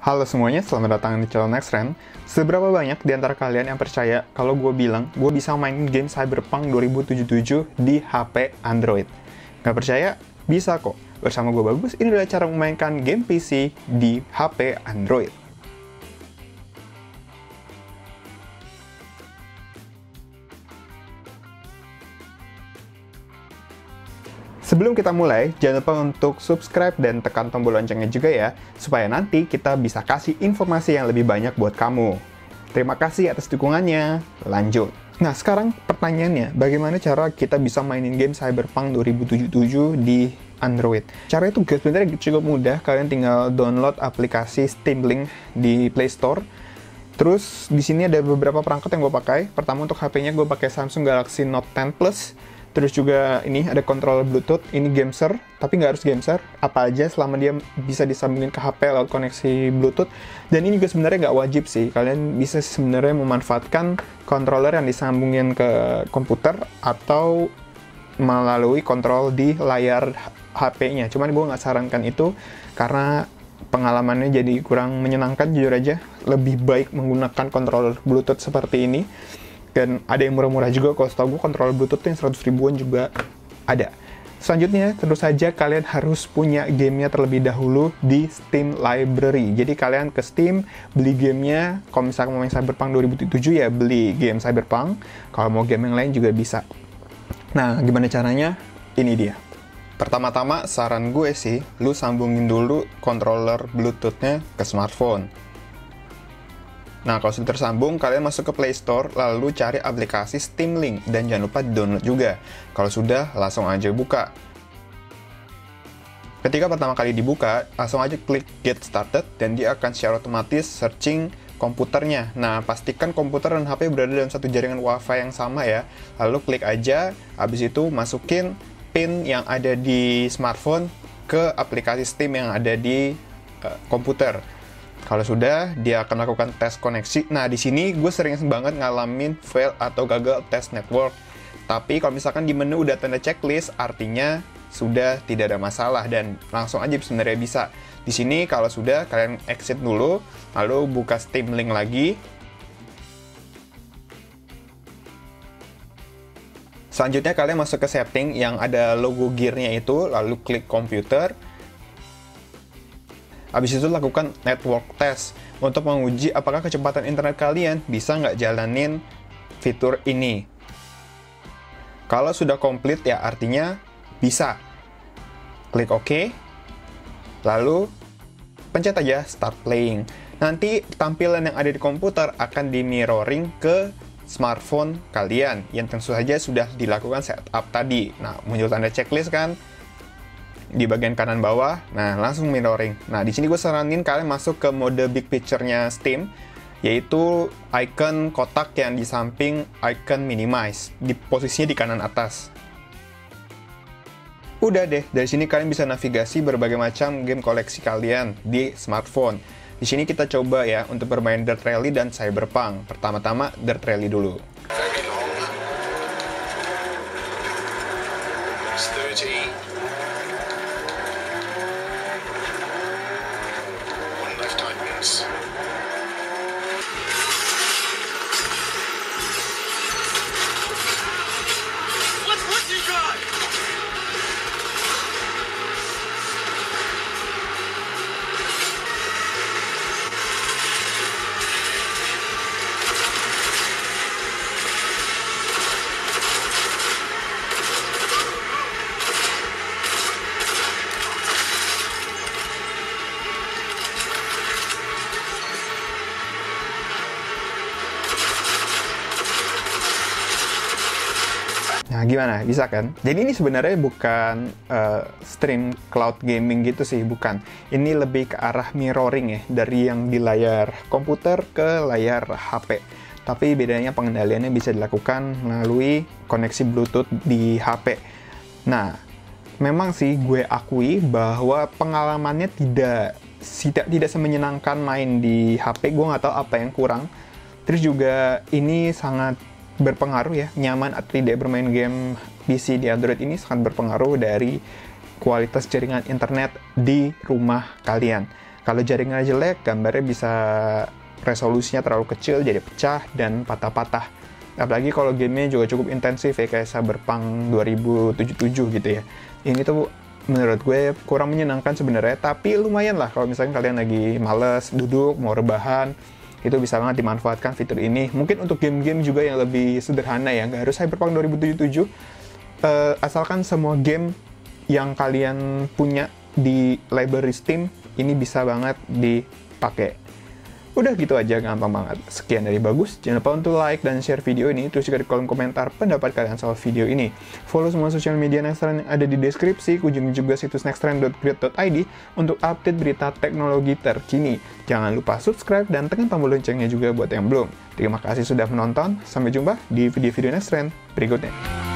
Halo semuanya, selamat datang di channel Nextrend. Seberapa banyak di antara kalian yang percaya kalau gue bilang gue bisa main game Cyberpunk 2077 di HP Android? Nggak percaya? Bisa kok. Bersama gue Bagus, ini adalah cara memainkan game PC di HP Android. Sebelum kita mulai, jangan lupa untuk subscribe dan tekan tombol loncengnya juga ya, supaya nanti kita bisa kasih informasi yang lebih banyak buat kamu. Terima kasih atas dukungannya. Lanjut. Nah, sekarang pertanyaannya, bagaimana cara kita bisa mainin game Cyberpunk 2077 di Android? Cara itu sebenarnya cukup mudah, kalian tinggal download aplikasi Steam Link di Play Store. Terus di sini ada beberapa perangkat yang gue pakai. Pertama untuk HP-nya gue pakai Samsung Galaxy Note 10 Plus. Terus juga ini ada controller Bluetooth, ini GameSir, tapi nggak harus GameSir, apa aja selama dia bisa disambungin ke HP lewat koneksi Bluetooth. Dan ini juga sebenarnya nggak wajib sih, kalian bisa sebenarnya memanfaatkan controller yang disambungin ke komputer atau melalui kontrol di layar HP-nya. Cuman gue nggak sarankan itu karena pengalamannya jadi kurang menyenangkan, jujur aja. Lebih baik menggunakan controller Bluetooth seperti ini. Dan ada yang murah-murah juga, kalau setahu gue kontrol Bluetooth yang 100 ribuan juga ada. Selanjutnya, tentu saja kalian harus punya gamenya terlebih dahulu di Steam Library. Jadi kalian ke Steam, beli gamenya. Kalau misalnya mau main Cyberpunk 2077 ya beli game Cyberpunk. Kalau mau game yang lain juga bisa. Nah, gimana caranya? Ini dia. Pertama-tama, saran gue sih, lu sambungin dulu controller Bluetooth-nya ke smartphone. Nah, kalau sudah tersambung, kalian masuk ke Play Store, lalu cari aplikasi Steam Link, dan jangan lupa download juga. Kalau sudah, langsung aja buka. Ketika pertama kali dibuka, langsung aja klik Get Started, dan dia akan secara otomatis searching komputernya. Nah, pastikan komputer dan HP berada dalam satu jaringan WiFi yang sama ya. Lalu klik aja, habis itu masukin PIN yang ada di smartphone ke aplikasi Steam yang ada di komputer. Kalau sudah, dia akan melakukan tes koneksi. Nah, di sini gue sering banget ngalamin fail atau gagal tes network. Tapi kalau misalkan di menu udah tanda checklist, artinya sudah tidak ada masalah dan langsung aja sebenarnya bisa. Di sini kalau sudah, kalian exit dulu, lalu buka Steam Link lagi. Selanjutnya kalian masuk ke setting yang ada logo gear-nya itu, lalu klik komputer. Habis itu lakukan network test untuk menguji apakah kecepatan internet kalian bisa nggak jalanin fitur ini. Kalau sudah komplit ya artinya bisa. Klik OK, lalu pencet aja Start Playing. Nanti tampilan yang ada di komputer akan di mirroring ke smartphone kalian yang tentu saja sudah dilakukan setup tadi. Nah, muncul tanda checklist kan di bagian kanan bawah, nah langsung mirroring. Nah di sini gue saranin kalian masuk ke mode big picture-nya Steam, yaitu icon kotak yang di samping icon minimize, di posisinya di kanan atas. Udah deh, dari sini kalian bisa navigasi berbagai macam game koleksi kalian di smartphone. Di sini kita coba ya untuk bermain Dirt Rally dan Cyberpunk. Pertama-tama Dirt Rally dulu. Nah, gimana? Bisa kan? Jadi ini sebenarnya bukan stream cloud gaming gitu sih, bukan. Ini lebih ke arah mirroring ya, dari yang di layar komputer ke layar HP. Tapi bedanya pengendaliannya bisa dilakukan melalui koneksi Bluetooth di HP. Nah, memang sih gue akui bahwa pengalamannya tidak semenyenangkan main di HP. Gue nggak tahu apa yang kurang. Terus juga ini sangat berpengaruh ya, nyaman atau tidak bermain game PC di Android ini sangat berpengaruh dari kualitas jaringan internet di rumah kalian. Kalau jaringannya jelek, gambarnya bisa resolusinya terlalu kecil, jadi pecah dan patah-patah. Apalagi kalau gamenya juga cukup intensif ya, kayak Cyberpunk 2077 gitu ya. Ini tuh menurut gue kurang menyenangkan sebenarnya, tapi lumayan lah kalau misalnya kalian lagi males duduk, mau rebahan, itu bisa banget dimanfaatkan fitur ini. Mungkin untuk game-game juga yang lebih sederhana ya, nggak harus Cyberpunk 2077, asalkan semua game yang kalian punya di library Steam, ini bisa banget dipakai. Udah gitu aja, gampang banget. Sekian dari Bagus, jangan lupa untuk like dan share video ini, terus juga di kolom komentar pendapat kalian soal video ini. Follow semua sosial media Nexttrend yang ada di deskripsi, kunjungi juga situs nexttrend.grid.id untuk update berita teknologi terkini. Jangan lupa subscribe dan tekan tombol loncengnya juga buat yang belum. Terima kasih sudah menonton, sampai jumpa di video-video Nexttrend berikutnya.